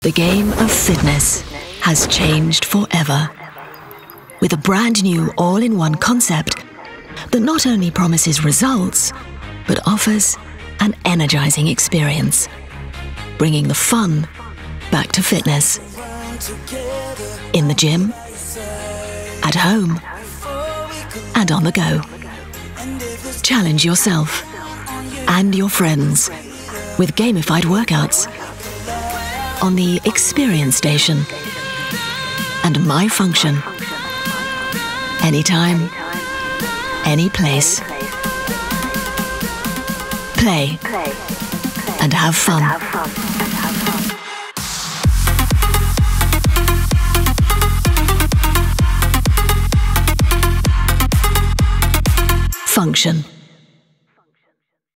The game of fitness has changed forever. With a brand new all-in-one concept that not only promises results, but offers an energizing experience, bringing the fun back to fitness. In the gym, at home, and on the go. Challenge yourself and your friends with gamified workouts on the Experience Station and FunXtion. Anytime, any place. Play and have fun. FunXtion.